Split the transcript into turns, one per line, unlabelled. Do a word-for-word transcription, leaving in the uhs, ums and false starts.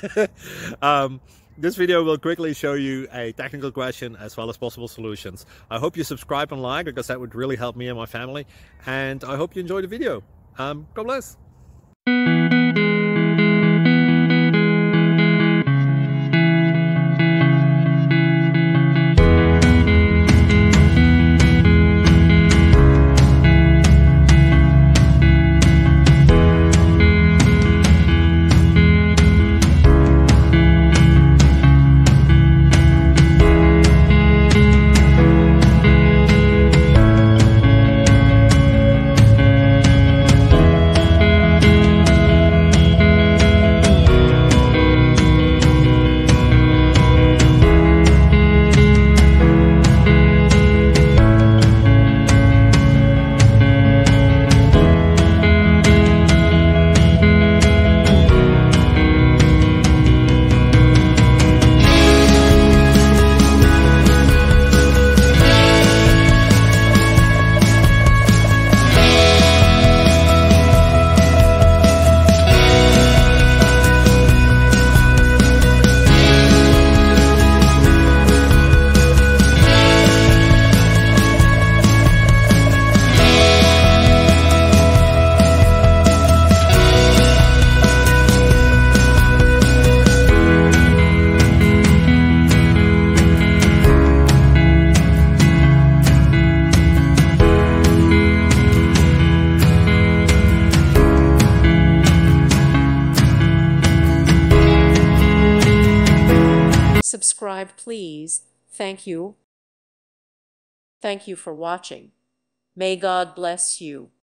um, this video will quickly show you a technical question as well as possible solutions. I hope you subscribe and like, because that would really help me and my family. And I hope you enjoy the video. Um, God bless.
Subscribe, please. Thank you. Thank you for watching. May God bless you.